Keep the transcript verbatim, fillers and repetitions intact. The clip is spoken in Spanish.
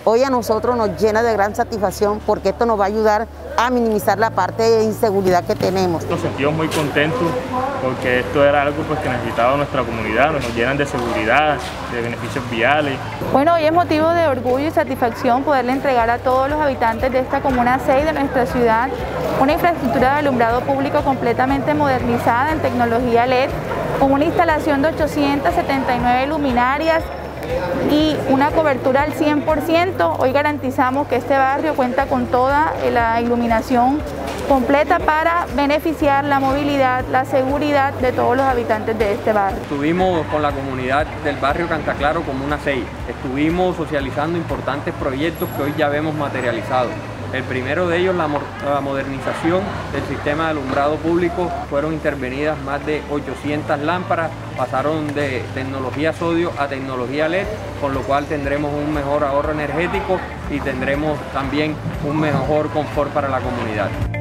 hoy a nosotros nos llena de gran satisfacción porque esto nos va a ayudar a minimizar la parte de inseguridad que tenemos. Nos sentimos muy contentos porque esto era algo pues, que necesitaba nuestra comunidad, nos llenan de seguridad, de beneficios viales. Bueno, hoy es motivo de orgullo y satisfacción poderle entregar a todos los habitantes de esta Comuna seis de nuestra ciudad una infraestructura de alumbrado público completamente modernizada en tecnología L E D, con una instalación de ochocientas setenta y nueve luminarias y una cobertura al cien por ciento. Hoy garantizamos que este barrio cuenta con toda la iluminación completa para beneficiar la movilidad, la seguridad de todos los habitantes de este barrio. Estuvimos con la comunidad del barrio Cantaclaro Comuna seis, estuvimos socializando importantes proyectos que hoy ya vemos materializados. El primero de ellos, la, mo la modernización del sistema de alumbrado público. Fueron intervenidas más de ochocientas lámparas, pasaron de tecnología sodio a tecnología L E D, con lo cual tendremos un mejor ahorro energético y tendremos también un mejor confort para la comunidad.